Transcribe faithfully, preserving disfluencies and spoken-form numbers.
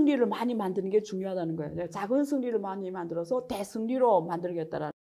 승리를 많이 만드는 게 중요하다는 거예요. 작은 승리를 많이 만들어서 대승리로 만들겠다라는